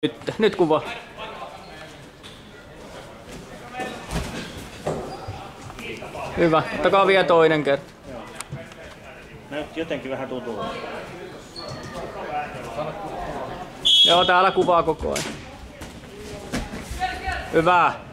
Nyt kuva. Hyvä, ottakaa vielä toinen kerta. Näytti jotenkin vähän tutulta. Joo, täällä kuvaa koko ajan. Hyvä.